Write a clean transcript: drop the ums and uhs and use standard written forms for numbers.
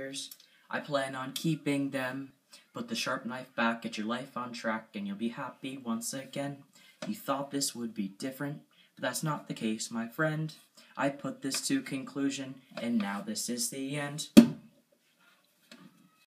scissors. I plan on keeping them. Put the sharp knife back, get your life on track, and you'll be happy once again. You thought this would be different, but that's not the case, my friend. I put this to conclusion, and now this is the end.